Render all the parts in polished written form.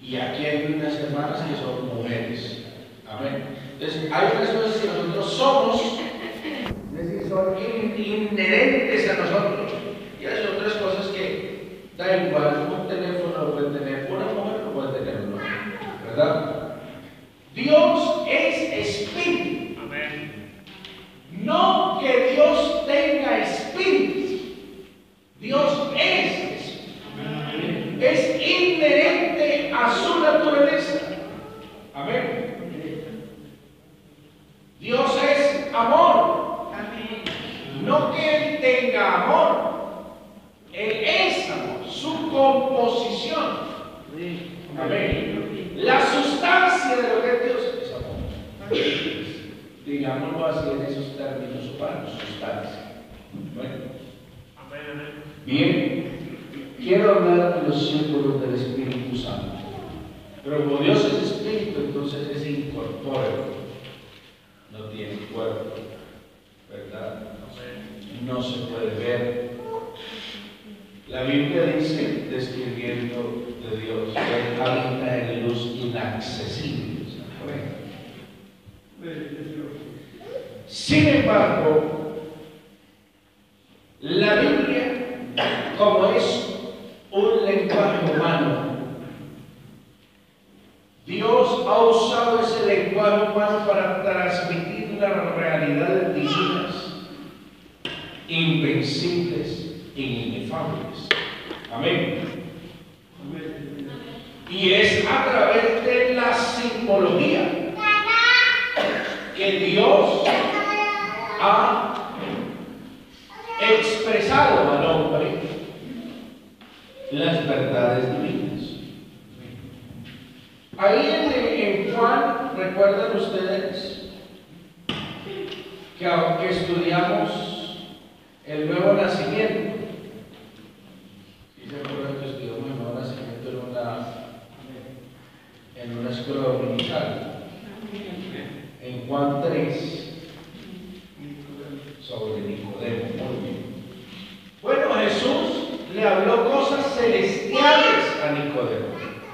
Y aquí hay unas hermanas que son mujeres. Amén. Entonces, hay unas cosas que nosotros somos, es decir, son inherentes a nosotros. Y hay otras cosas que da igual, un teléfono lo puede tener una mujer, lo puede tener un hombre, ¿verdad? Dios es espíritu. Amén. No que Dios tenga espíritu. Dios es espíritu. Es inherente a su naturaleza. Amén. Dios es amor. No que Él tenga amor. Él es amor. Su composición. Amén. La sustancia de lo que es Dios es amor. Digámoslo así en esos términos humanos, sustancia. Bueno. Bien. Quiero hablar de los símbolos del Espíritu Santo. Pero como Dios es Espíritu, entonces es incorpóreo. No tiene cuerpo, ¿verdad? No se puede ver. La Biblia dice, describiendo de Dios, que Él habita en luz inaccesible. Sin embargo, la Biblia, como es un lenguaje humano, Dios ha usado ese lenguaje humano para transmitir las realidades divinas, invencibles e inefables. Amén. Y es a través de la simbología que Dios ha expresado al hombre las verdades divinas. Ahí en Juan, ¿recuerdan ustedes que estudiamos el nuevo nacimiento? ¿Sí se acuerdan que estudiamos el nuevo nacimiento en una escuela dominical? En Juan 3, sobre Nicodemo. Muy bien. Bueno, Jesús le habló cosas celestiales a Nicodemo.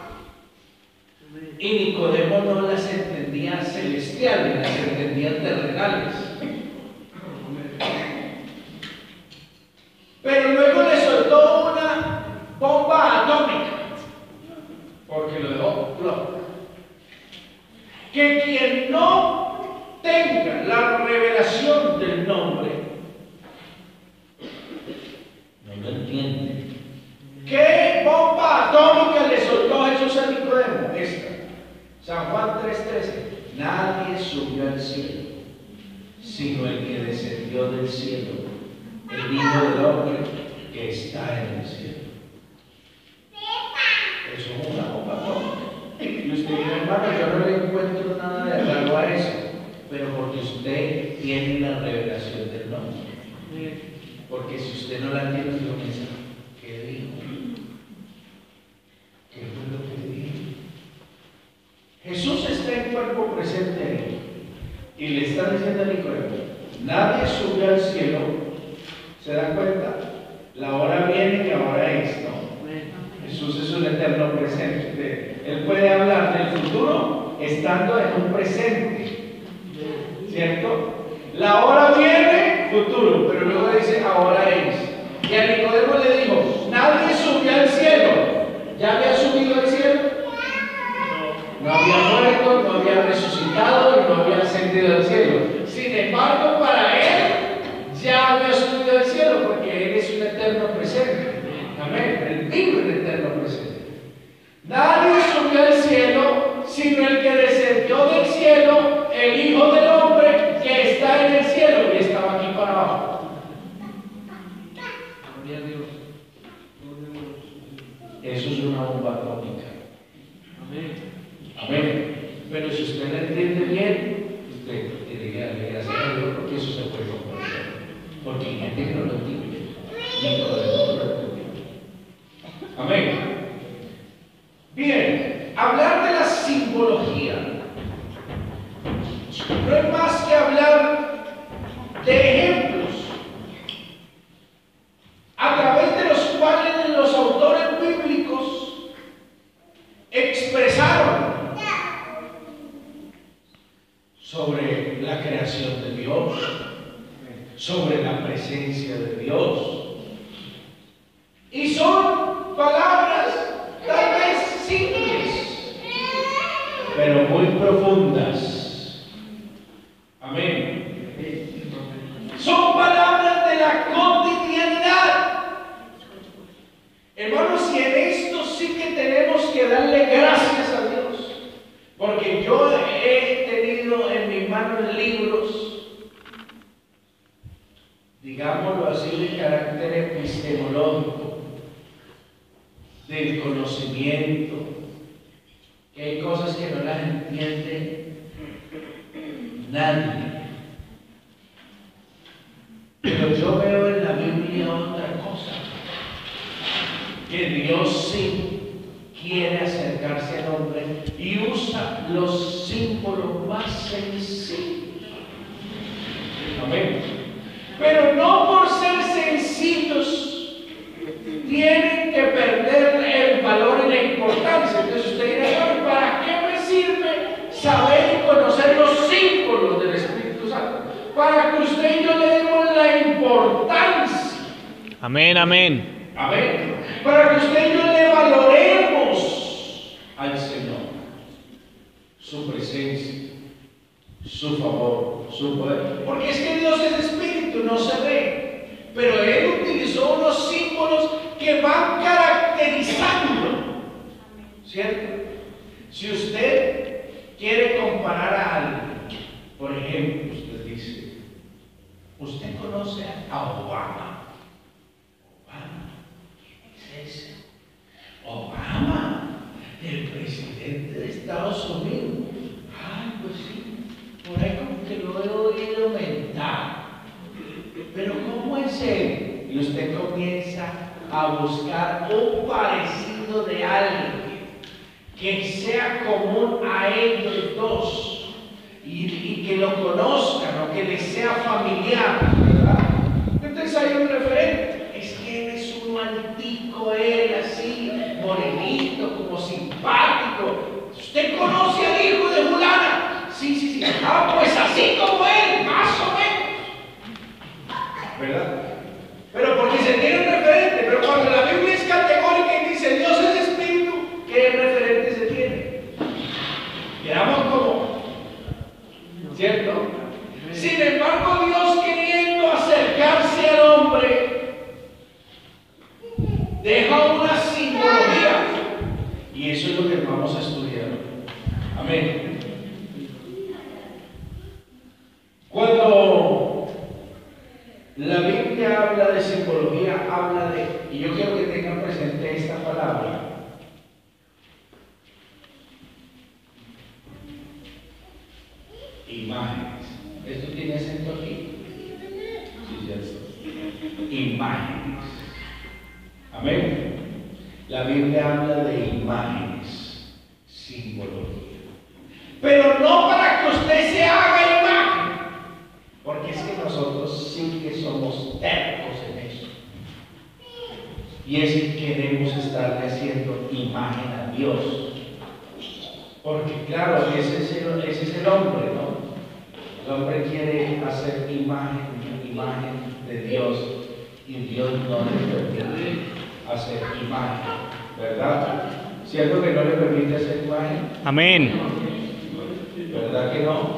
Y Nicodemo no las entendía celestiales, las entendía terrenales. Pero luego le soltó una bomba atómica, porque lo dejó loco. Que quien no tenga la revelación del nombre, no lo entiende. ¿Qué bomba atómica le soltó Jesús a Nicodemo? Esta. San Juan 3:13. Nadie subió al cielo, sino el que descendió del cielo, el Hijo del Hombre que está en el cielo. Eso es una bomba atómica. Y usted dice, hermano, yo no le encuentro nada de raro a eso, pero porque usted tiene la revelación del nombre. Porque si usted no la tiene, usted piensa, ¿qué dijo? ¿Qué fue lo que dijo? Jesús está en cuerpo presente ahí y le está diciendo a Nicodemo, nadie subió al cielo. ¿Se dan cuenta? La hora viene y la hora es, ¿no? Jesús es un eterno presente. Él puede hablar del futuro estando en un presente, ¿cierto? La hora viene, futuro, pero luego dice ahora es. Y a Nicodemo le dijo, nadie subió al cielo. ¿Ya había subido al cielo? No había muerto, no había resucitado y no había ascendido al cielo. Sin embargo, para él ya había subido al cielo porque él es un eterno presente. Amén. Él vive el eterno presente. Nadie subió al cielo sino el que descendió del cielo, el Hijo del Hombre que está en el cielo y estaba aquí para abajo. Gloria a Dios. Eso es una bomba atómica. Amén. Amén. Pero si usted lo entiende bien, usted tiene que agradecer a Dios porque eso se puede comprender. Porque hay gente que no lo entiende. Ni todo el mundo lo entiende. Amén. Bien, hablar de la simbología no es más que hablar de ejemplos a través de los cuales los autores bíblicos expresan sobre la presencia de Dios. Y son palabras tal vez simples, pero muy profundas. Amén. Son palabras de la cotidianidad. Hermanos, y en esto sí que tenemos que darle gracias a Dios, porque yo he tenido en mis manos libros, digámoslo así, de carácter epistemológico, del conocimiento, que hay cosas que no las entiende nadie. Pero yo veo en la Biblia otra cosa, que Dios sí quiere acercarse al hombre y usa los símbolos más sencillos. Amén. Pero no por ser sencillos tienen que perder el valor y la importancia. Entonces usted dirá, bueno, ¿para qué me sirve saber y conocer los símbolos del Espíritu Santo? Para que usted y yo le demos la importancia. Amén, amén. Amén. Para que usted y yo le valoremos al Señor, su presencia, su favor, su poder. Porque es que Dios es espíritu, no se ve. Pero Él utilizó unos símbolos que van caracterizando. ¿Cierto? Si usted quiere comparar a alguien, por ejemplo, usted dice, ¿usted conoce a Obama? ¿Quién es ese? Obama, el presidente de Estados Unidos. Ay, pues sí, por ahí como que lo he oído mentar. Pero ¿cómo es él? Y usted comienza a buscar un parecido de alguien que sea común a ellos dos y que lo conozcan o que les sea familiar, ¿verdad? Entonces hay un referente. Es que él es uno altico, él así, morenito, como simpático. ¿Usted conoce al hijo de Fulana? Sí, sí, sí. Ah, pues así como él, más o menos. ¿Verdad? Pero porque se tiene un referente. Pero cuando la Biblia es categórica y dice Dios es espíritu, ¿qué referente se tiene? Quedamos como, ¿cierto? Sin embargo, Dios, queriendo acercarse al hombre, deja una simbología, y eso es lo que vamos a estudiar. Amén. Cuando la Biblia habla de simbología, habla de, y yo quiero que tengan presente esta palabra, imágenes. ¿Esto tiene acento aquí? Sí, cierto. Imágenes. Amén. La Biblia habla de imágenes, simbología. Pero no para que usted se haga imagen, porque es que nosotros sí que somos tercos en eso. Y es que queremos estarle haciendo imagen a Dios. Porque claro, ese es el hombre, ¿no? El hombre quiere hacer imagen de Dios y Dios no le permite hacer imagen, ¿verdad? ¿Cierto que no le permite hacer imagen? Amén. ¿Verdad que no?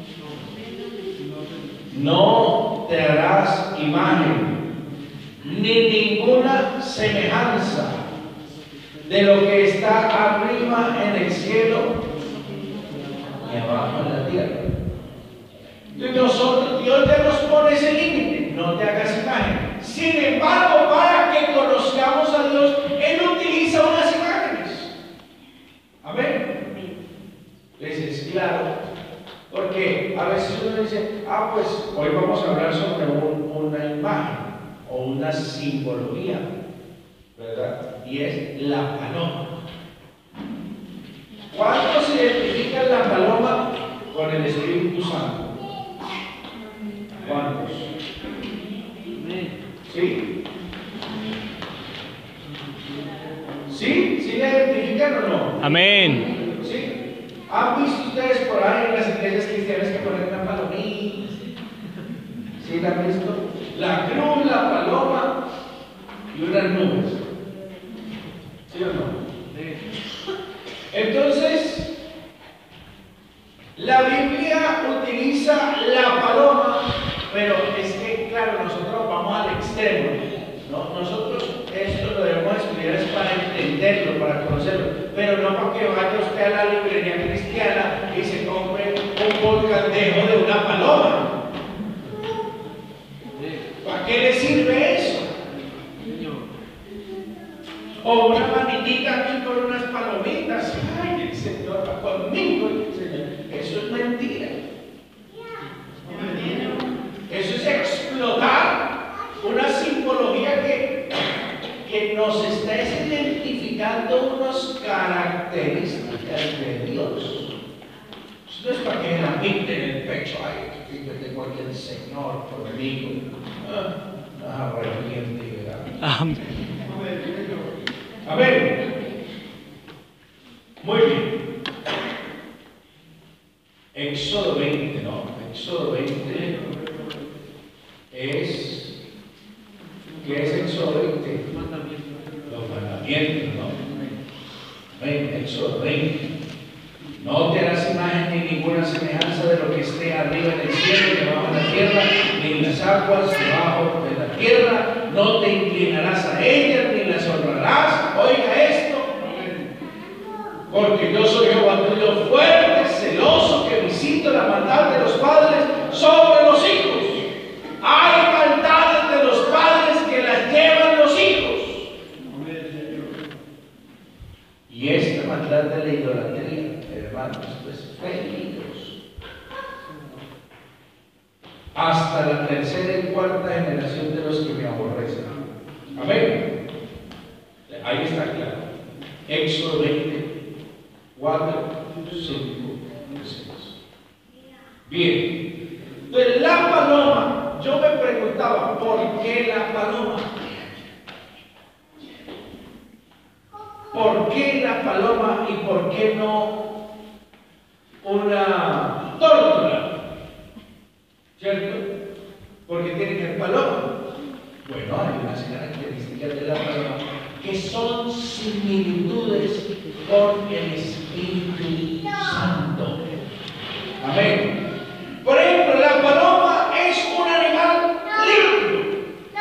No te harás imagen ni ninguna semejanza de lo que está arriba en el cielo y abajo en la tierra. Entonces Dios ya nos pone ese límite, no te hagas imagen. Sin embargo, para que conozcamos a Dios, Él utiliza unas imágenes. Amén. Entonces, claro, porque a veces uno dice, pues hoy vamos a hablar sobre una imagen o una simbología, ¿verdad? Y es la paloma. ¿Cuándo se identifica la paloma con el Espíritu Santo? ¿Cuántos? ¿Sí? ¿Sí? ¿Sí la identifican o no? Amén. ¿Sí? ¿Han visto ustedes por ahí en las iglesias cristianas que ponen una palomita? ¿Sí la han visto? La cruz, la paloma y unas nubes. ¿Sí o no? Entonces, la Biblia utiliza la paloma, pero es que, claro, nosotros vamos al extremo, ¿no? Nosotros esto lo debemos estudiar es para entenderlo, para conocerlo, pero no para que vaya usted a la librería cristiana y se compre un volcandejo de una paloma. ¿Para qué le sirve eso? O una manitita aquí con unas palomitas. Ay, el Señor va conmigo. Eso es mentira. Eso es explotar una simbología que nos está identificando unas características de Dios. Eso no es para que la pinten en el pecho. Ay, que yo tengo aquí el Señor conmigo. Arrepiente y verá. Amén. A ver, muy bien. Éxodo 20, ¿no? Éxodo 20 es. ¿Qué es Éxodo 20? Los mandamientos, ¿no? Amén. Éxodo 20. No te harás imagen ni ninguna semejanza de lo que esté arriba en el cielo, debajo de la tierra, ni en las aguas debajo de la tierra. No te inclinarás a ellas, ni las honrarás. Oiga esto. Porque yo soy Jehová tuyo fuerte, celoso, que visito la maldad de los padres sobre los hijos. Hay maldades de los padres que las llevan los hijos. Y esta maldad de la idolatría, hermanos, es peligroso. Hasta la tercera y cuarta generación de los que me aborrecen. Amén. Ahí está claro. Éxodo 20, 4, 5, 6. Bien. Entonces, la paloma, yo me preguntaba, ¿por qué la paloma? ¿Por qué la paloma y por qué no una tórtola? ¿Cierto? Porque tiene que ser paloma. Bueno, hay unas características de la paloma que son similitudes con el Espíritu Santo. Amén. Por ejemplo, la paloma es un animal limpio.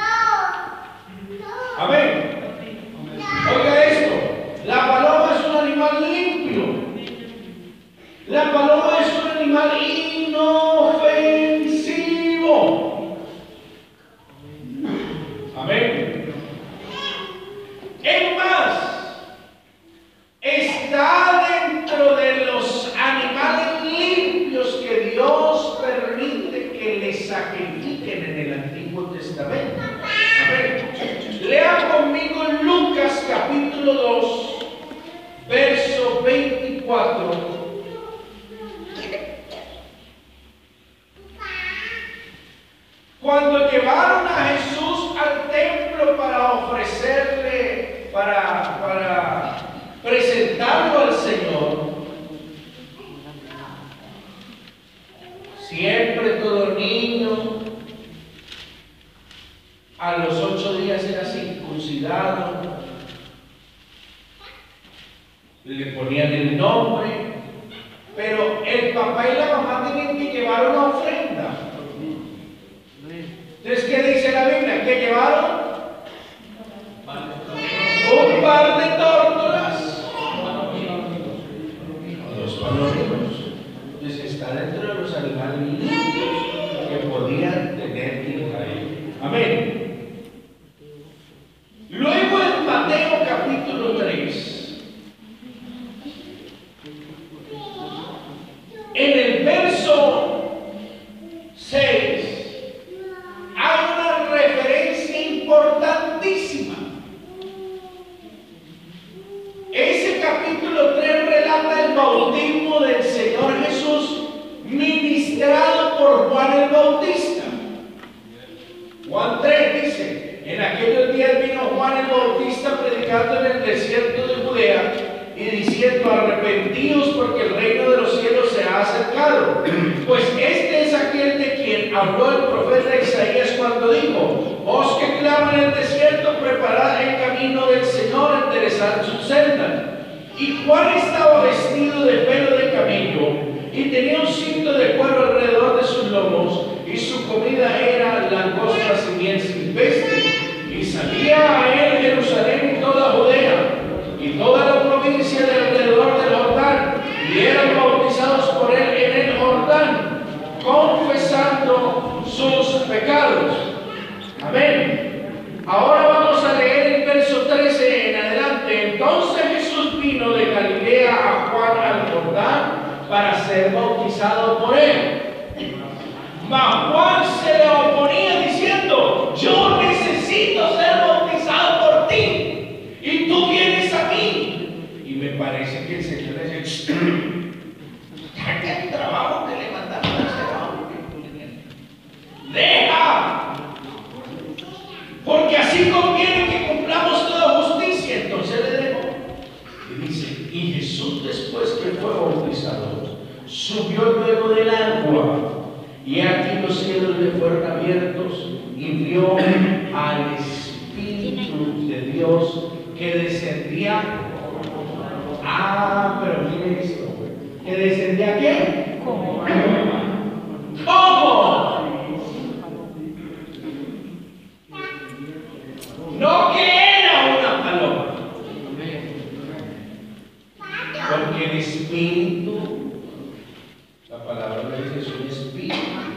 Amén. Oiga esto, la paloma es un animal limpio. La paloma es un animal inofensivo. Amén. Es más, está dentro de los animales limpios que Dios permite que le sacrifiquen en el Antiguo Testamento. Amén. Lea conmigo Lucas capítulo 2, verso 24. Cuando llevaron a Jesús al templo para ofrecerle, para presentarlo al Señor, siempre todo niño a los 8 días era circuncidado, le ponían el nombre, pero el papá y la mamá tenían que llevar una ofrenda. Entonces, ¿qué dice la Biblia? ¿Qué llevaron? Un par de tórtolas o 2 palominos. Entonces está dentro de los animales limpios que podían tener Israel. Amén. Luego en Mateo capítulo 3, en el verso 6, hay una referencia importantísima. Ese capítulo 3 relata el bautismo del Señor Jesús ministrado por Juan el Bautista. Juan 3 dice: en aquellos días vino Juan el Bautista predicando en el desierto de Judea y diciendo: arrepentíos porque el reino de los cielos se ha acercado. Pues este es aquel de quien que habló el profeta Isaías cuando dijo: vos que claman en el desierto, preparad el camino del Señor, enderezad sus sendas. Y Juan estaba vestido de pelo de camello y tenía un cinto de cuero alrededor de sus lomos, y su comida era langostas y miel silvestre. Y salía a él Jerusalén y toda Judea y toda la provincia de alrededor del Jordán, y eran bautizados por él en el Jordán, confesando sus pecados. Amén. Ahora vamos a leer el verso 13 en adelante. Entonces Jesús vino de Galilea a Juan al Jordán para ser bautizado por él. Mas Juan se le oponía diciendo: yo necesito ser bautizado por ti, y tú vienes a mí. Y me parece que el Señor le dice: deja el trabajo que le mandaron a hacer, deja, porque así conviene que cumplamos toda justicia. Entonces le dejó. Y dice: y Jesús, después que fue bautizado, subió luego del agua, y aquí los cielos le fueron abiertos, y vio al Espíritu de Dios que descendía. Pero miren esto: ¿que descendía qué? ¿Cómo? No que era una paloma, porque el Espíritu, la palabra de Dios es un espíritu.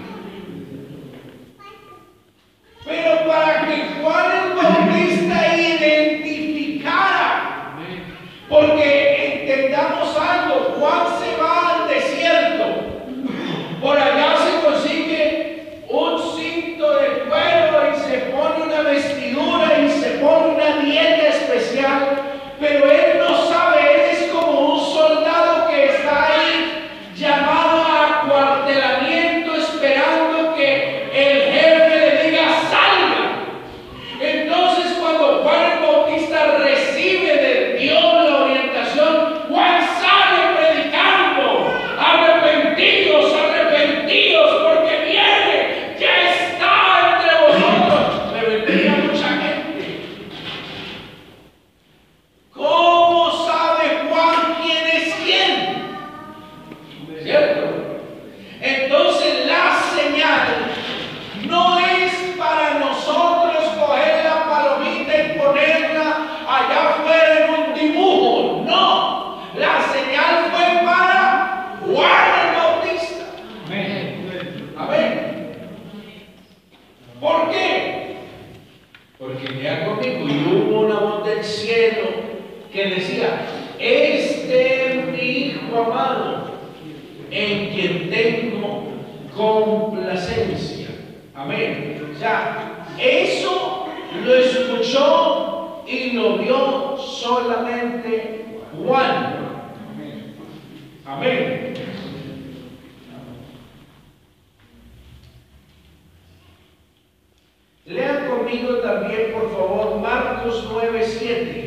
Pero para que Juan el Bautista identificara, porque entendamos algo, Juan se va al desierto, por allá se consigue un cinto de cuero y se pone una vestidura y se pone una dieta especial, pero él no sabe, él es como un soldado que está ahí llamado a acuartelamiento, esperando que el jefe le diga salga. Entonces cuando Juan el Bautista recibe de Dios la orientación, Juan sale predicando: arrepentidos, arrepentidos, porque viene, ya está entre vosotros. Me vendría mucha gente. ¿Cómo sabe Juan quién es quién? ¿Cierto? Entonces la señal no es para nosotros coger la palomita y ponerla allá afuera en un dibujo. No, la señal fue para Juan el Bautista. Amén. ¿Por qué? Porque vea conmigo, y hubo una voz del cielo que decía: este es mi Hijo amado, en quien tengo complacencia. Amén. O sea, eso lo escuchó y lo vio solamente Juan. Amén. Lean conmigo también, por favor, Marcos 9:7.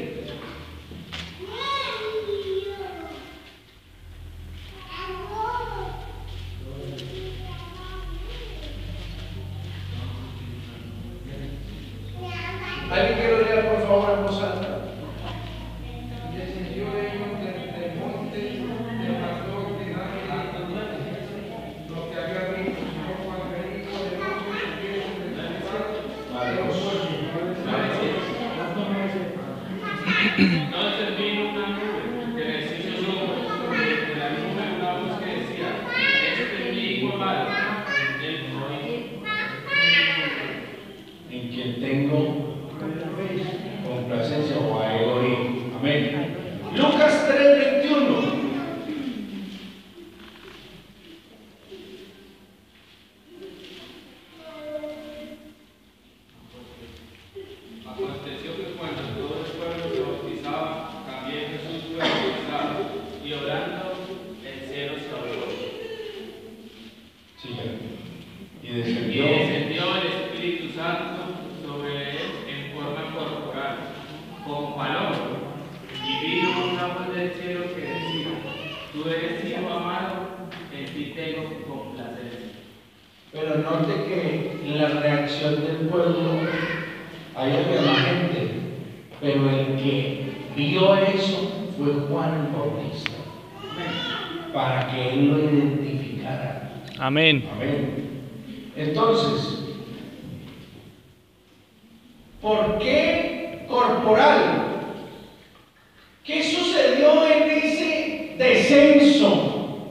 ¿Alguien que lo lea, por favor, en voz alta? Descendió ellos del monte, le mandó ordenar lo que había visto, sino cuando el Hijo del Hombre estuviese resucitado. Entonces vino una nube que les hizo sombra, y de la nube una voz que decía: este es mi Hijo amado, el oído. En quien tengo complacencia, o a él oír. Amén. Lucas 3:21. Aconteció que cuando todo el pueblo se bautizaba, también Jesús fue bautizado, y orando el cielo se abrió. Sí. Y Y descendió. descendió el Espíritu Santo sobre él en forma corporal, como paloma, y vino una voz del cielo que decía: tú eres Hijo amado, en ti tengo complacencia. Pero note que la reacción del pueblo, ahí había más gente, pero el que vio eso fue Juan el Bautista, para que él lo identificara. Amén. Amén. Entonces, ¿por qué corporal? ¿Qué sucedió en ese descenso?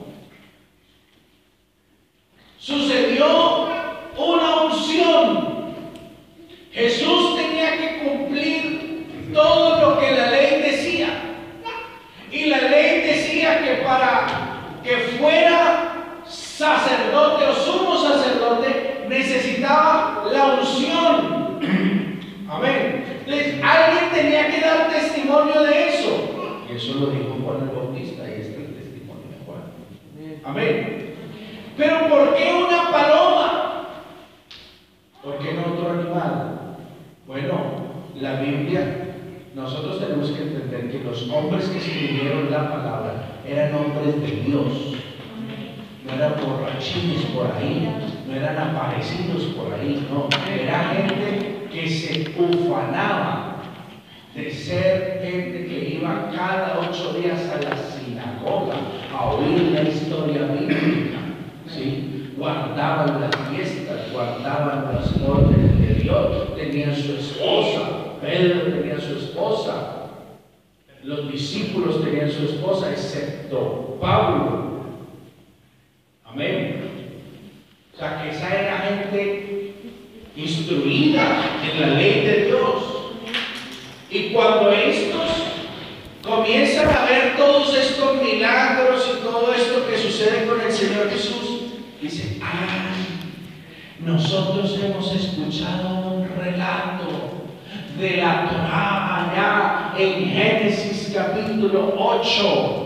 Sucedió una unción. Jesús tenía que cumplir todo lo que la ley decía. Y la ley decía que para que fuera sacerdote o sumo sacerdote necesitaba la unción. Amén. Entonces, alguien tenía que dar testimonio de eso. Y eso lo dijo Juan el Bautista, y este es el testimonio de Juan. Amén. Pero ¿por qué una paloma? ¿Por qué no otro animal? Bueno, la Biblia, nosotros tenemos que entender que los hombres que escribieron la palabra eran hombres de Dios. No eran borrachines por ahí, no eran aparecidos por ahí, no. Era gente que se ufanaba de ser gente que iba cada 8 días a la sinagoga a oír la historia bíblica, ¿sí? Guardaban las fiestas, guardaban las órdenes de Dios, tenían su esposa, Pedro tenía su esposa, los discípulos tenían su esposa, excepto Pablo. Amén. O sea que esa era gente instruida en la ley de Dios. Y cuando estos comienzan a ver todos estos milagros y todo esto que sucede con el Señor Jesús, dicen: ay, nosotros hemos escuchado un relato de la Torá allá en Génesis capítulo 8.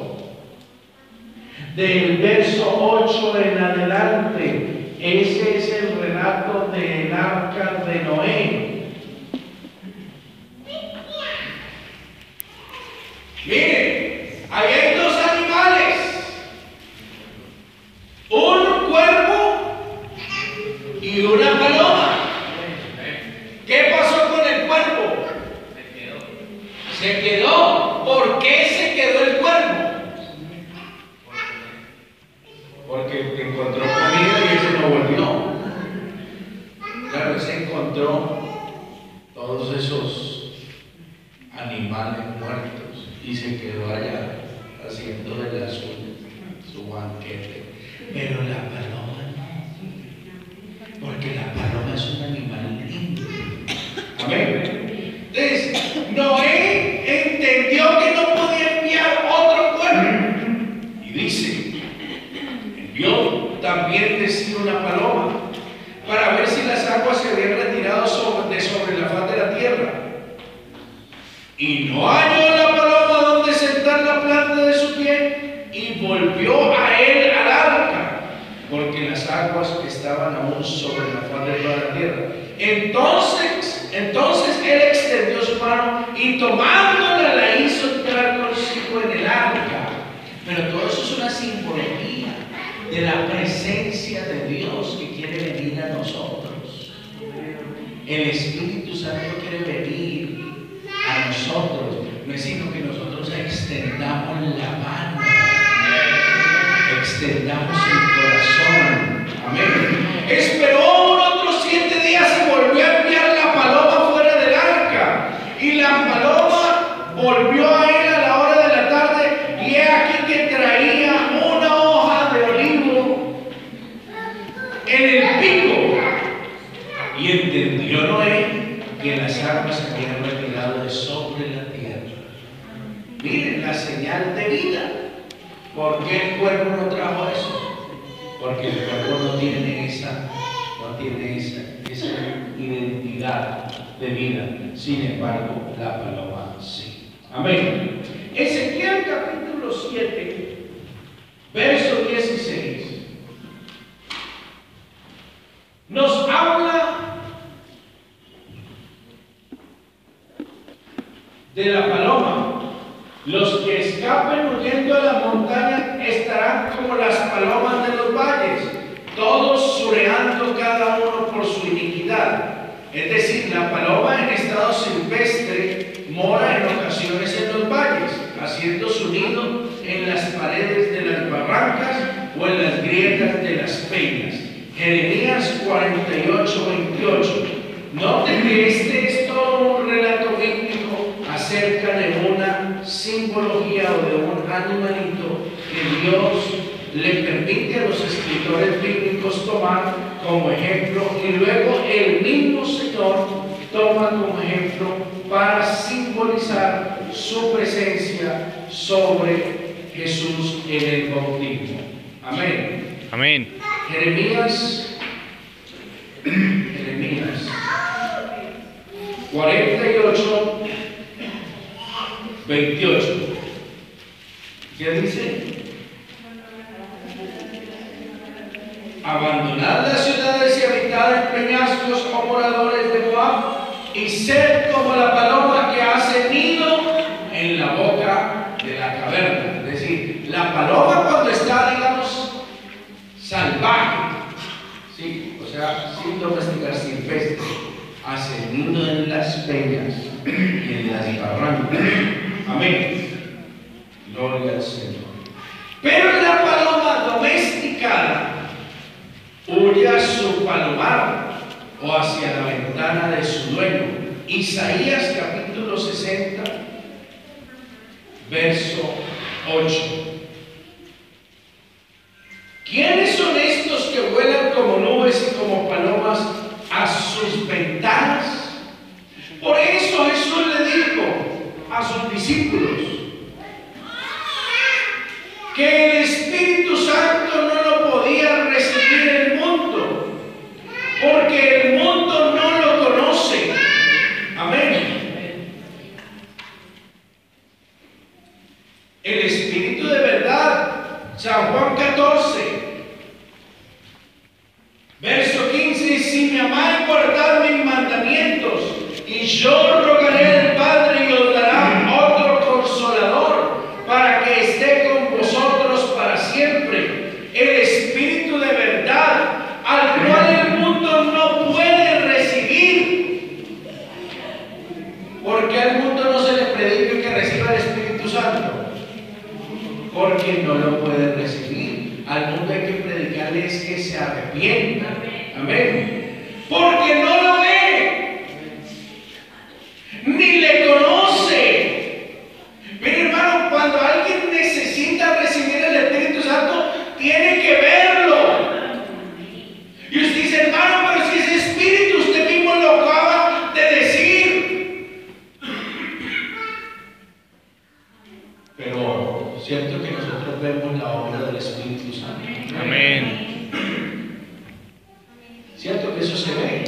Del verso 8 en adelante, ese es el relato del arca de Noé. Miren, ahí hay 2 animales, un cuervo y una paloma. ¿Qué pasó con el cuervo? Se quedó. ¿Por qué se quedó el cuervo? Porque encontró comida y ese no volvió. Claro, se encontró todos esos animales muertos y se quedó allá haciendo de la su banquete. Pero la paloma no, porque la paloma es un animal lindo. Amén. Entonces, Noé entendió que no podía enviar otro cuervo y dice: envió también decir una paloma para ver si las aguas se habían retirado sobre la faz de la tierra. Y no halló la paloma donde sentar la planta de su pie, y volvió a él al arca, porque las aguas estaban aún sobre la faz de toda la tierra. Entonces él extendió su mano y tomándola la hizo entrar consigo en el arca. Pero todo eso es una simbología de la presencia de Dios que quiere venir a nosotros. El Espíritu Santo quiere venir a nosotros, no es sino que nosotros extendamos la mano, extendamos el corazón. Amén. Esperó otros 7 días y volvió a enviar la paloma fuera del arca, y la paloma volvió a él a la hora de la tarde, y he aquí que traía una hoja de olivo en el pico. Y entendió Noé que las aguas se habían retirado de sobre la tierra. Miren la señal de vida. ¿Por qué el cuervo no trajo eso? Porque el cuervo no tiene esa identidad de vida. Sin embargo, la paloma sí. Amén. Ezequiel capítulo 7, verso 16, nos habla de la paloma. Los que escapen huyendo a la montaña estarán como las palomas de los valles, todos sureando Es decir, la paloma en estado silvestre mora en ocasiones en los valles, haciendo su nido en las paredes de las barrancas o en las grietas de las peñas. Jeremías 48:28. Noten que este es todo un relato bíblico acerca de una simbología o de un animalito que Dios le permite a los escritores bíblicos tomar como ejemplo, y luego el mismo Señor toma como ejemplo para simbolizar su presencia sobre Jesús en el bautismo. Amén. Amén. Jeremías 48:28. ¿Qué dice? Abandonad las ciudades y habitad en peñascos, oh moradores de Moab, y sed como la paloma que hace nido en la boca de la caverna. Es decir, la paloma cuando está, digamos, salvaje, ¿sí? O sea, sin domesticar, silvestre, hace nido en las peñas y en las barrancas. Amén. Gloria al Señor. Pero la paloma domesticada huye a su palomar o hacia la ventana de su dueño. Isaías capítulo 60, verso 8. ¿Quiénes son estos que vuelan como nubes y como palomas a sus ventanas? Por eso Jesús le dijo a sus discípulos que el Espíritu Santo no lo podía recibir el mundo, porque el mundo no lo conoce. Amén. El Espíritu de verdad, San Juan 14, verso 15, si me amáis, guardad mis mandamientos, y yo rogaré al Padre y os dará otro consolador para que esté con vosotros para siempre, el Espíritu de verdad, al cual el mundo no puede recibir. ¿Por qué al mundo no se le predica que reciba el Espíritu Santo? Porque no lo puede recibir. Al mundo hay que predicarles que se arrepientan. Amén. Porque no lo ve, ni le conoce. Mire, hermano, cuando alguien necesita recibir el Espíritu Santo, tiene que verlo. Y usted dice, hermano, pero si ese Espíritu usted mismo lo acaba de decir. Pero cierto que nosotros vemos la obra del Espíritu Santo. Amén. Cierto que eso se ve.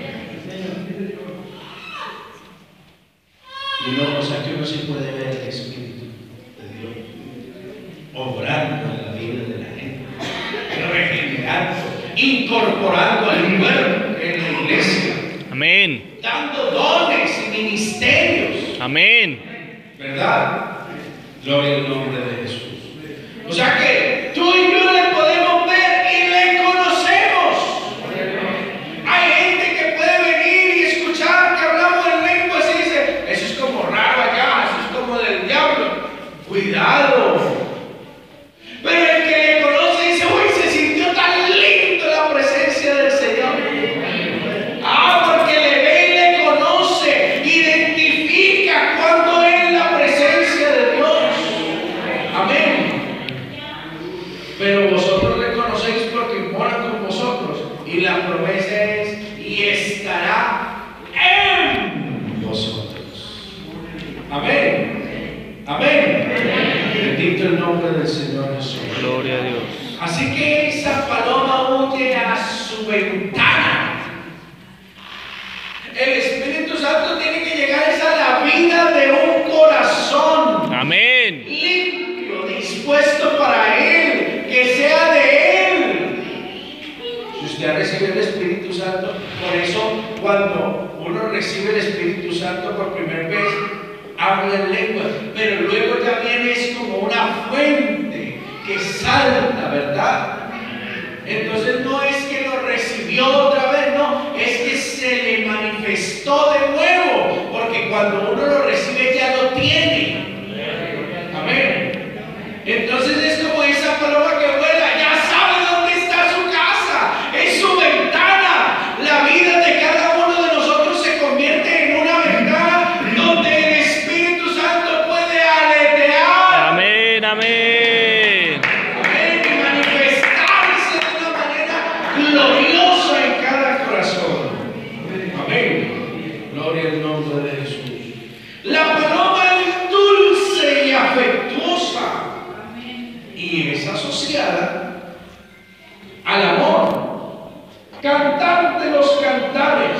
Y una cosa que uno sí puede ver el Espíritu de Dios obrando en la vida de la gente, regenerando, incorporando al cuerpo en la iglesia. Amén. Dando dones y ministerios. Amén. ¿Verdad? Gloria al nombre de Jesús. O sea que tú y yo le podemos ver y le conocemos. Hay gente que puede venir y escuchar que hablamos en lenguas y dice, eso es como raro allá, eso es como del diablo. Cuidado. Pero el que le conoce dice, uy, se sintió tan lindo la presencia del Señor. Porque le ve y le conoce, identifica cuando es la presencia de Dios. Amén. Pero vosotros le conocéis porque mora con vosotros. Y la promesa es, y estará en vosotros. Amén. Amén. Bendito el nombre del Señor Jesús. Gloria a Dios. Así que esa paloma huye a su ventana. El Espíritu Santo tiene que llegar a la vida de un corazón. Amén. Limpio, dispuesto para Él, que sea de Él. Si usted ha recibido el Espíritu Santo, por eso cuando uno recibe el Espíritu Santo por primera vez, habla en lenguas, pero luego también es como una fuente que salta, ¿verdad? Entonces no es que lo recibió otra vez, no, es que se le manifiesta Entonces es como esa paloma que vuela, ya sabe dónde está su casa, es su ventana. La vida de cada uno de nosotros se convierte en una ventana donde el Espíritu Santo puede aletear. Amén, amén. Amén, y manifestarse de una manera gloriosa en cada corazón. Amén. Gloria al nombre de Jesús. La paloma es dulce y afectuosa y es asociada al amor. Cantar de los cantares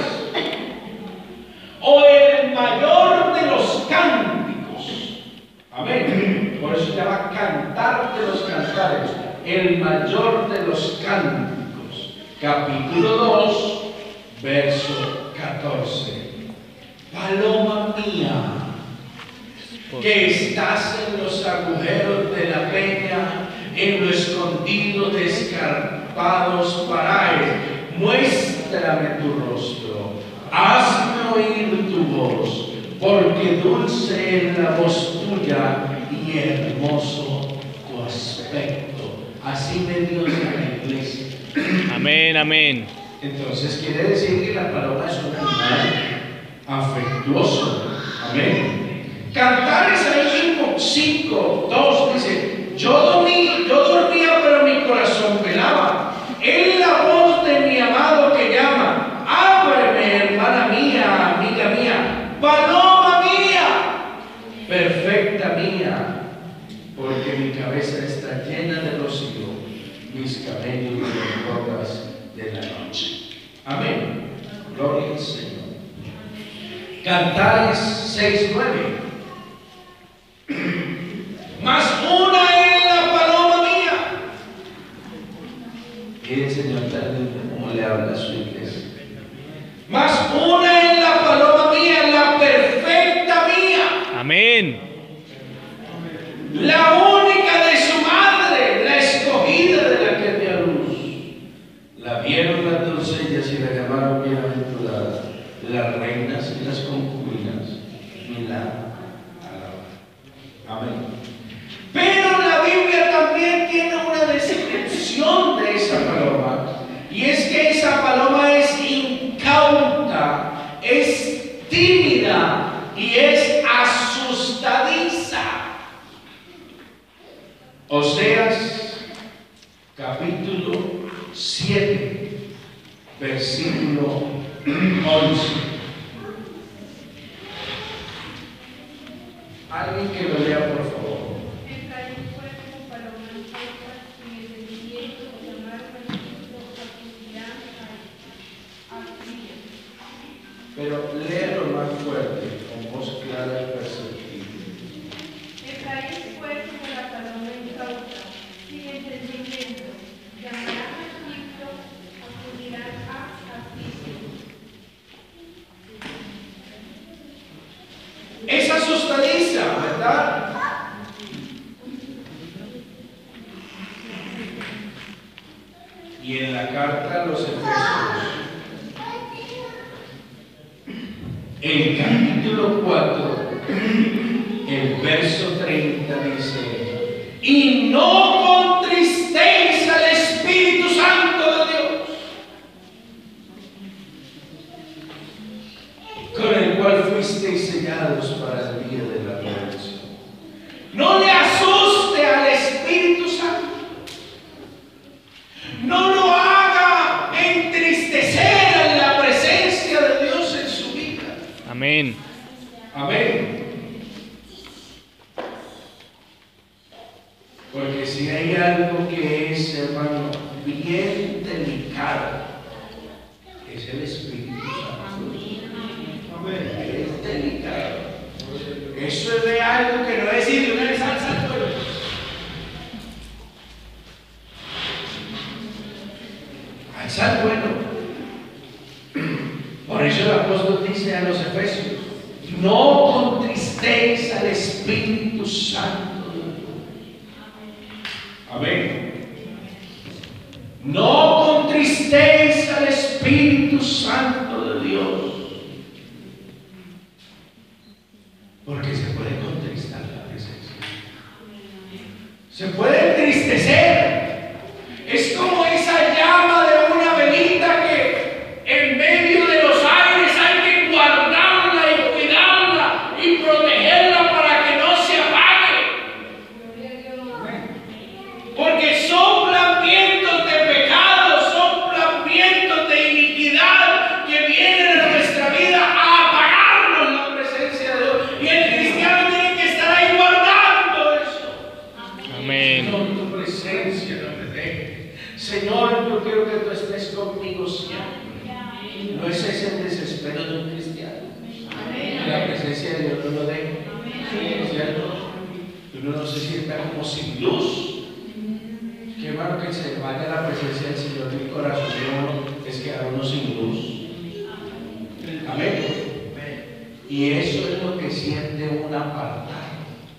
o el mayor de los cánticos. Amén. Por eso se llama cantar de los cantares, el mayor de los cánticos. Capítulo 2, verso 14. Paloma mía, que estás en los agujeros de la peña, en lo escondido de escarpados parajes, muéstrame tu rostro, hazme oír tu voz, porque dulce es la voz tuya y hermoso tu aspecto. Así me dio la iglesia. Amén, amén. Entonces quiere decir que la paloma es un animal afectuoso. Amén. Cantares ahí mismo 5, 2 dice: yo dormía, pero mi corazón velaba. Es la voz de mi amado que llama: ábreme, hermana mía, amiga mía, paloma mía, perfecta mía, porque mi cabeza está llena de rocío, mis cabellos de gotas de la noche. Amén. Gloria al Señor. Cantares 6:9. Más una es la paloma mía. Y el Señor también cómo le habla a su iglesia. Más una es la paloma mía, la perfecta mía. Amén. La única de su madre, la escogida de la que dio a luz. La vieron las doncellas y la llamaron bienaventurada, las reinas y las concubinas, y la alaban. Amén. Pero la Biblia también tiene una descripción de esa paloma, y es que esa paloma es incauta, es tímida y es asustadiza. Oseas capítulo 7, versículo 11. Alguien que lo lea, por favor. Pero léalo más fuerte, con voz clara y perceptible. Efraín fue como la paloma incauta, sin entendimiento. Llamarán a Egipto, acudirán a Asiria. Es asustadiza, ¿verdad? Y en la carta a los Efesios, el capítulo 4, el verso 30 dice: y no contristéis al Espíritu Santo de Dios, con el cual fuisteis sellados para el día de la redención. No le asuste al Espíritu Santo. No lo haga entristecer en la presencia de Dios en su vida. Amén. Amén. Porque si hay algo que es, hermano, bien delicado, es el Espíritu Santo. Amén. Es delicado. Eso es de algo que no es decir de una vez al santo. Al santo bueno. Por eso el apóstol dice a los Efesios: no contristéis al Espíritu Santo de Dios. Amén. No contristéis al Espíritu Santo de Dios. Porque se puede contristar la presencia. Se puede entristecer. Es como esa llama de una velita que en medio de los aires hay que guardarla y cuidarla y protegerla para que no se apague. Porque soplan vientos de pecado, soplan vientos de iniquidad que vienen a nuestra vida a apagarnos la presencia de Dios. Y el cristiano tiene que estar ahí guardando eso. Amén. Señor, tu presencia no me deje. Señor, yo quiero que tú estés conmigo siempre. No es ese el desespero de un cristiano. Que la presencia de Dios no lo deje. ¿Cierto? Que uno no se sienta como sin luz. Qué malo que se vaya la presencia del Señor en mi corazón de uno, es quedar uno sin luz. Amén. Y eso es lo que siente un apartado.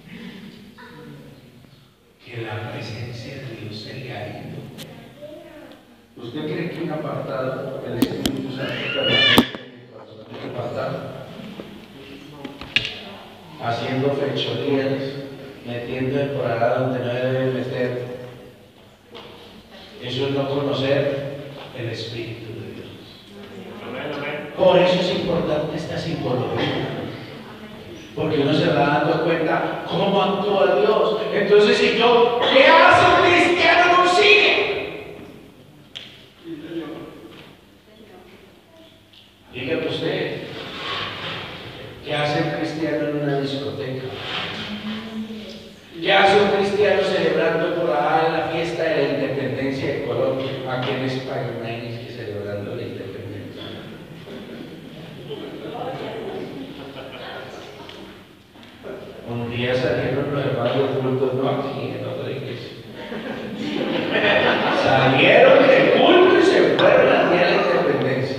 Que la presencia de Dios se le ha ido. ¿Usted cree que un apartado, el Espíritu Santo permanece en el corazón de un apartado? Haciendo fechorías, metiendo en por allá donde no debe meter. Eso es no conocer el Espíritu de Dios. Por eso es importante esta simbología. Porque uno se va dando cuenta cómo actúa Dios. Entonces, si yo, ¿qué hace un cristiano? No sigue. Dígame usted, ¿qué hace un cristiano en una discoteca? ¿Qué hace un cristiano celebrando por allá la fiesta de la independencia de Colombia? Aquí en España nadie es que celebrando la independencia. Un día salieron los hermanos del culto, no aquí, en otra iglesia. Salieron del culto y se fueron al día de la independencia.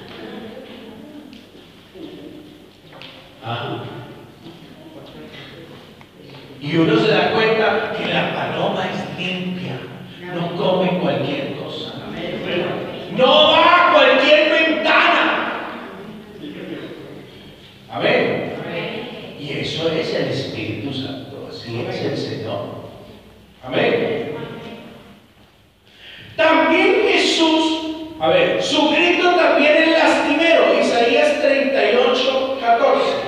Y uno se da cuenta que la paloma es limpia, no come cualquier cosa, no va a cualquier ventana. Amén. Y eso es el Espíritu Santo, así es el Señor. Amén. También Jesús, su grito también es lastimero, Isaías 38:14.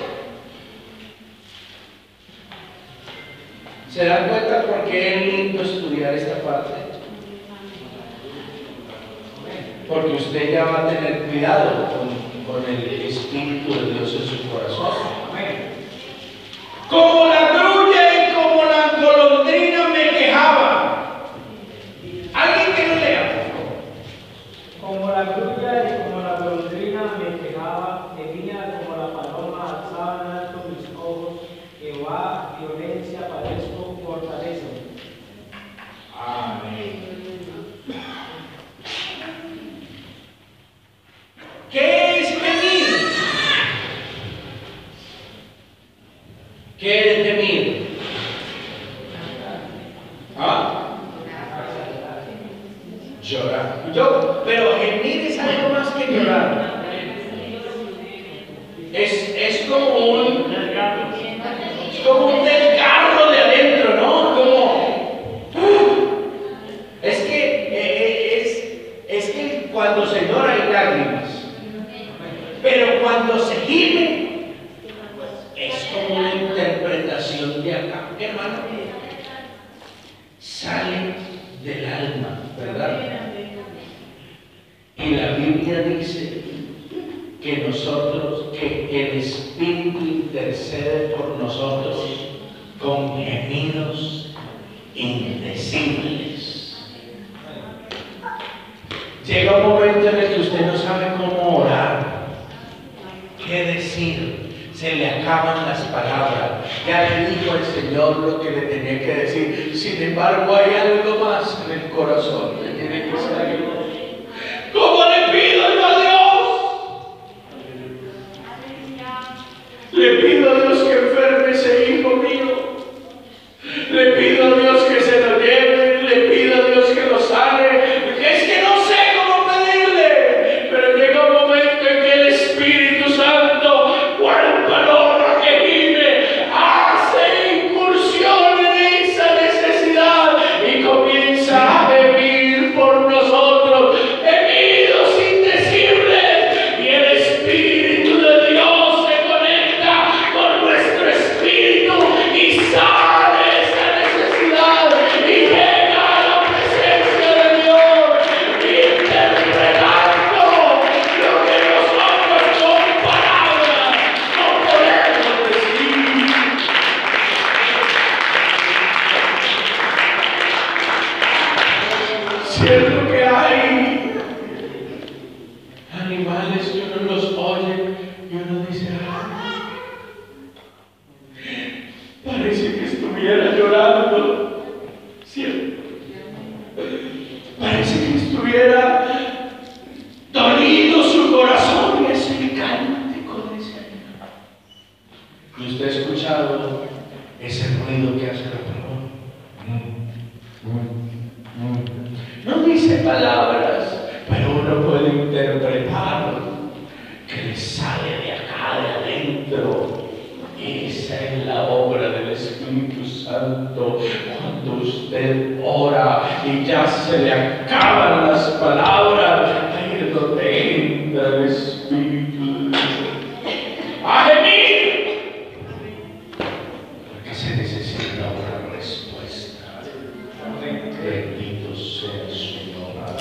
¿Se dan cuenta por qué es lindo estudiar esta parte? Porque usted ya va a tener cuidado con el Espíritu de Dios en su corazón. Como la grulla y como la golondrina me quejaba. ¿Alguien que no lea? Como la grulla y como la golondrina me quejaba, temía como la paloma alzada en alto mis ojos, Jehová, violencia padezco, fortaleza. Amén. ¿Qué es gemir? ¿Qué es gemir? Llorar. Pero gemir es algo más que llorar. Es como un desgarro de adentro, ¿no? Es que cuando se llora hay lágrimas, pero cuando se gime es como una interpretación de acá, hermano, sale del alma, ¿verdad? Y la Biblia dice que el Espíritu intercede por nosotros con gemidos indecibles. Llega un momento en el que usted no sabe cómo orar, qué decir, se le acaban las palabras, ya le dijo el Señor lo que le tenía que decir, sin embargo hay algo más en el corazón que tiene que salir. ¿Cómo le pido yo a Dios? Le pido a Dios que enferme ese hijo mío. Le pido a Dios que se lo lleve. Le pido a Dios que lo sane. Es que no sé cómo pedirle. Pero llega un momento en que el Espíritu Santo, cual paloma que vive, hace incursión en esa necesidad y comienza cierto que hay animales que uno los oye y uno dice, parece que estuviera llorando, ¿cierto? Parece que estuviera dolido su corazón y es el cántico de ese animal. ¿Y usted ha escuchado ese ruido que hace la paloma? No dice palabras, pero uno puede interpretar que le sale de acá, de adentro. Esa es la obra del Espíritu Santo. Cuando usted ora y ya se le acaban las palabras, ahí es donde entra el Espíritu. ¡A gemir! Porque se necesita una respuesta. Bendito sea su nombre.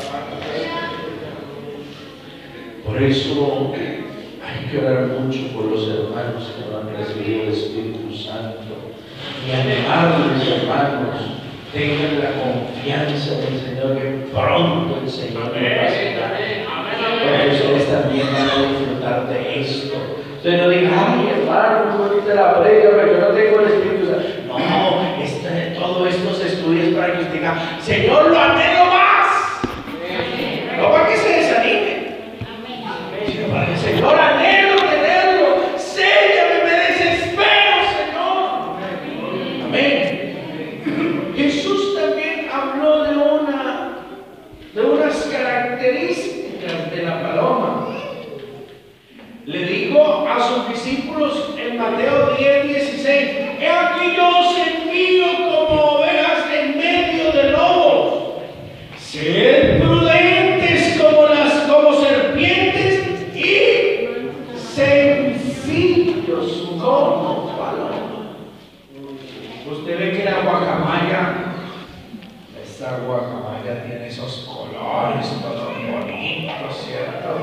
Por eso hay que orar mucho por los hermanos que no han recibido el Espíritu Santo y animarles, hermanos, tengan la confianza del Señor que pronto el Señor lo va a hacer. Porque ustedes también van a disfrutar de esto. Ustedes no digan, ay hermano, tú bonita la predica, pero yo no tengo el Espíritu Santo. No, todo esto se estudia para que usted diga, Señor, lo anhelo más. No para que se desanime, sino para que el Señor anhelo tenerlo. Séllame, me desespero, Señor. Amén. Jesús también habló de unas características de la paloma. Le dijo a sus discípulos en Mateo 10:16, he aquí yo os envío como ovejas en medio de lobos. Sed prudentes como serpientes y sencillos como palomas. Usted ve que la guacamaya, esta guacamaya tiene esos colores todos bonitos, ¿cierto?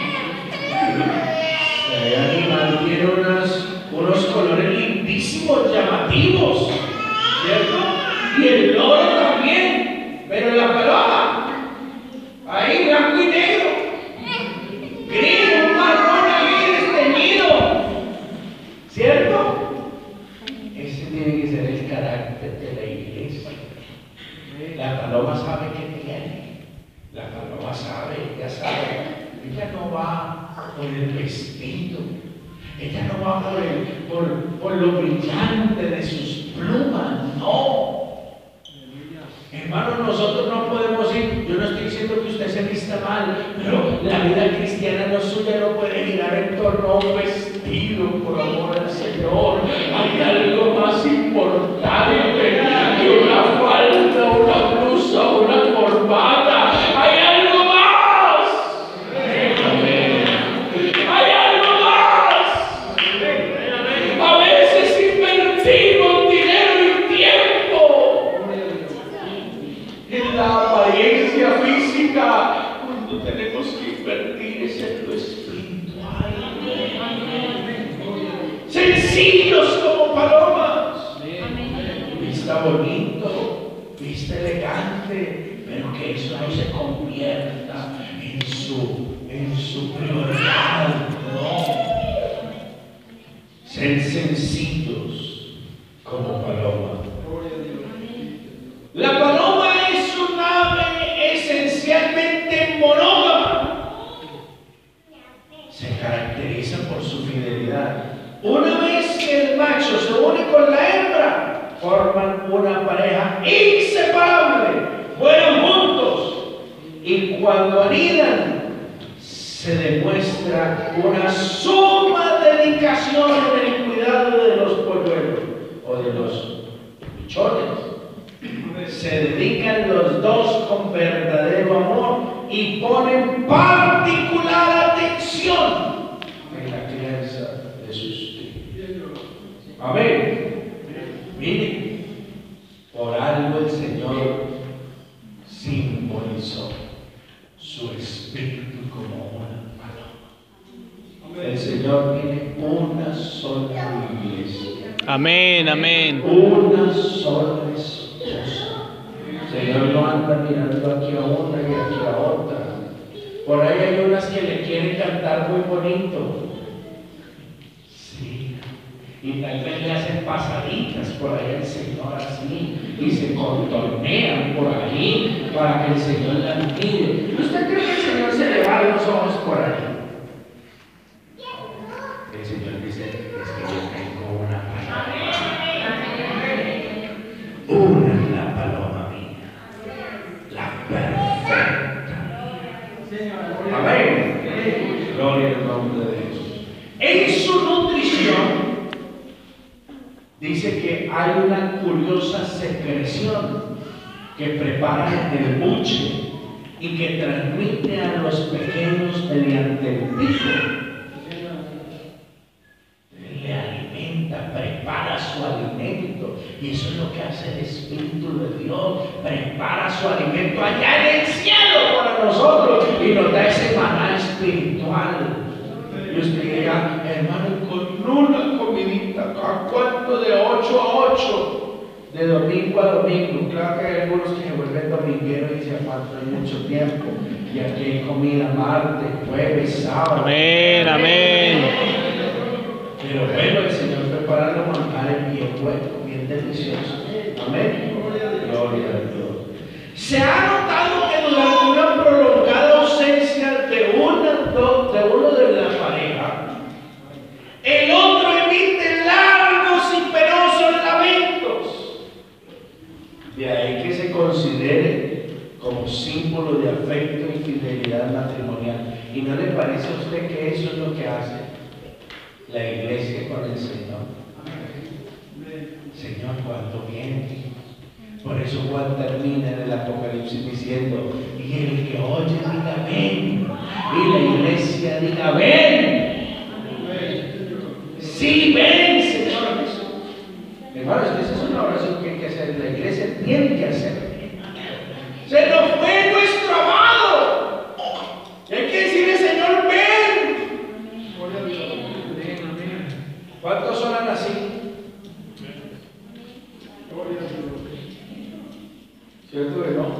El animal tiene unos colores lindísimos, llamativos, ¿cierto? Y el loro también, pero la paloma, ahí blanco y negro, gris, un marrón ahí desteñido, ¿cierto? Ese tiene que ser el carácter de la iglesia. La paloma sabe qué tiene, la paloma sabe, ella sabe. Ella no va por el vestido, ella no va por lo brillante de sus plumas, no. Hermano, nosotros no podemos ir, yo no estoy diciendo que usted se vista mal, pero la vida cristiana no suya, no puede girar en torno a un vestido, por amor al Señor. Hay algo más importante que una falda, una blusa, una corbata. Hay algo más. Hay algo más. A veces invertimos dinero y tiempo en la apariencia física, cuando tenemos que invertir es en lo espiritual. Sencillos como palomas, vista bonito, vista elegante, pero que eso no se convierta en su prioridad, no. Ser sencillos como paloma. La paloma es un ave esencialmente monógama. Se caracteriza por su fidelidad. Una vez que el macho se une con la hembra, forman una pareja inseparable, vuelan juntos y cuando anidan se demuestra una suma dedicación en el cuidado de los polluelos o de los pichones. Se dedican los dos con verdadero amor y ponen particular atención en la crianza de sus hijos. Amén. Miren, por algo el Señor simbolizó su espíritu como una paloma. El Señor tiene una sola iglesia. Amén, amén. Una sola esposa. El Señor no anda andan mirando aquí a una y aquí a otra. Por ahí hay unas que le quieren cantar muy bonito. Sí. Y tal vez le hacen pasaditas por ahí al Señor así. Y se contornean por ahí para que el Señor las mire. ¿Usted cree que el Señor se le va los ojos por ahí? El Señor dice, es que yo tengo una paloma. Una es la paloma mía, la perfecta. Amén. Gloria al nombre de Dios. En su nutrición dice que hay una curiosa secreción que prepara el buche y que transmite a los pequeños mediante el pico. Le alimenta, prepara su alimento, y eso es lo que hace el Espíritu de Dios, prepara su alimento allá en el cielo para nosotros y nos da ese maná espiritual. Y usted llega, hermano, con una comidita, ¿a cuánto? De 8 a 8, de domingo a domingo. Claro que hay algunos que se vuelven domingueros y se aguantan mucho tiempo, y aquí hay comida martes, jueves, sábado. Amén, amén. Pero bueno, el Señor prepara los manjares bien buenos, bien deliciosos. Amén. Gloria a Dios. Se ha notado que durante una prolongada ausencia de uno de la pareja, el otro emite largos y penosos lamentos. De ahí que se considere como símbolo de afecto y fidelidad matrimonial. ¿Y no le parece a usted que eso es lo que hace la iglesia con el Señor? Señor, ¿cuándo viene? Por eso Juan termina en el Apocalipsis diciendo, y el que oye diga amén, y la iglesia diga amén. Sí, ven, Señor Jesús. Hermanos, esa es una oración que hay que hacer, la iglesia tiene que hacer. Se nos fue nuestro amado, y hay que decirle, Señor, ven. ¿Cuántos oran así? ¿Cierto que no?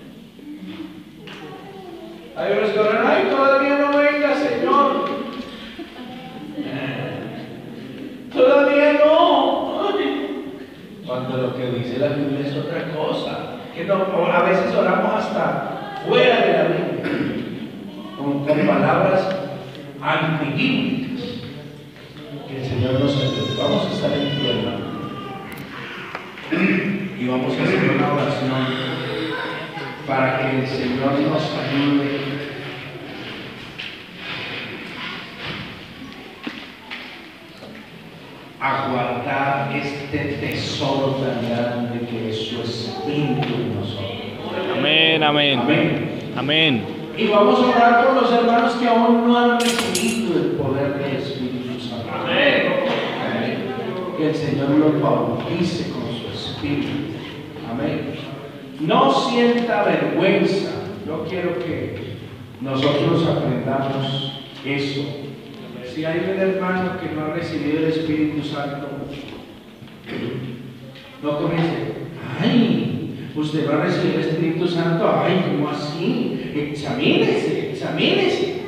Hay unos que oran, ay, todavía no venga, Señor. Todavía no. Cuando lo que dice la Biblia es otra cosa. Que no, a veces oramos hasta fuera de la Biblia, con palabras antibíblicas. Que el Señor nos ayude. Vamos a estar en pie, hermano, y vamos a hacer una oración para que el Señor nos ayude a guardar este tesoro tan grande que es su Espíritu en nosotros. Amén, amén. Amén. Amén. Y vamos a orar por los hermanos que aún no han recibido el poder del Espíritu Santo. Amén. Que el Señor los bautice con su Espíritu. Amén. No sienta vergüenza. Yo quiero que nosotros aprendamos eso. Si hay un hermano que no ha recibido el Espíritu Santo, no comience, ay, usted va a recibir el Espíritu Santo, ay, ¿cómo así? Examínese, examínese.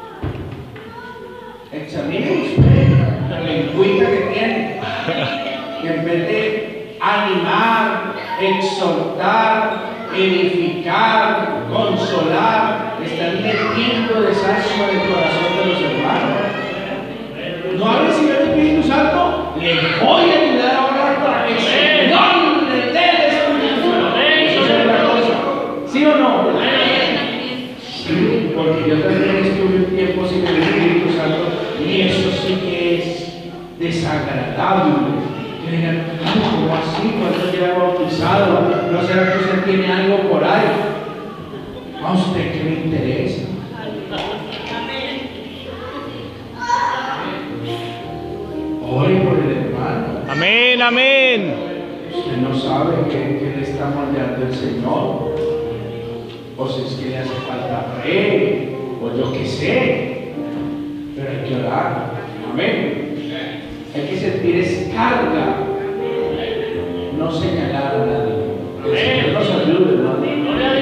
Examine usted la lengüita que tiene. Y en vez de animar, exhortar, edificar, consolar, están metiendo desastre en el corazón de los hermanos. ¿No ha recibido el Espíritu Santo? Le voy a ayudar ahora para que el Señor le dé el Espíritu Santo. Eso es otra cosa. ¿Sí o no? Sí, porque yo también estuve un tiempo sin el Espíritu Santo y eso sí que es desagradable. Que digan, ¿cómo así? ¿Cuánto lleva bautizado? ¿No será que usted tiene algo por ahí? ¿A usted qué le interesa? Ore por el hermano. Amén, amén. Usted no sabe que le está moldeando el Señor. O si es que le hace falta fe, o yo qué sé. Pero hay que orar. Amén. Hay que sentir esa carga. No señalar a nadie. Que el Señor nos ayude, hermano.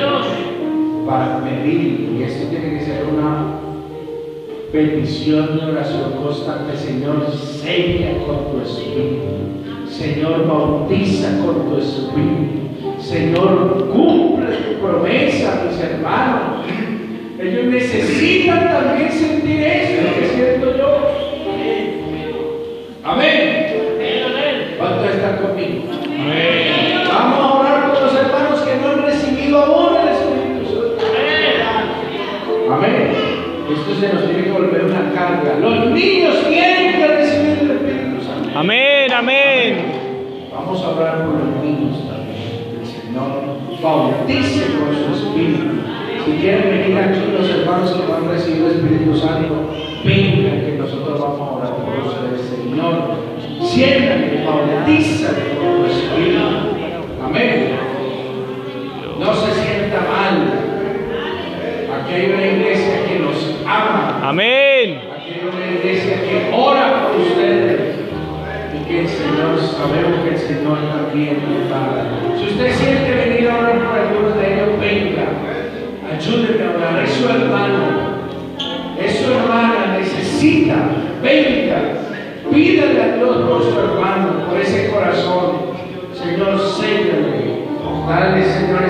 petición de oración constante. Señor, sella con tu espíritu. Señor, bautiza con tu espíritu. Señor, cumple tu promesa, mis hermanos. Ellos necesitan también sentir esto que siento yo. Amén. ¿Cuántos están conmigo? Amén. Vamos a orar por los hermanos que no han recibido aún el Espíritu Santo. Amén. Esto se nos tiene que volver una carga. Los niños tienen que recibir el Espíritu Santo. Amén, amén. Vamos a orar por los niños también. El Señor bautice con su Espíritu. Si quieren venir aquí los hermanos que no han recibido el Espíritu Santo, vengan que nosotros vamos a orar por ustedes. Señor, siéntate, bautízate con tu Espíritu. Amén. No se sienta mal. Aquí hay una iglesia que los ama. Amén. Aquí hay una iglesia que ora por ustedes. Y que el Señor, sabemos que el Señor también nos va. Si usted siente venir a orar por algunos de ellos, venga. Ayúdeme a orar. Es su hermano. Es su hermana. Necesita. Venga. Pídale a Dios por su hermano, por ese corazón. Señor, séllale. Dale, Señor,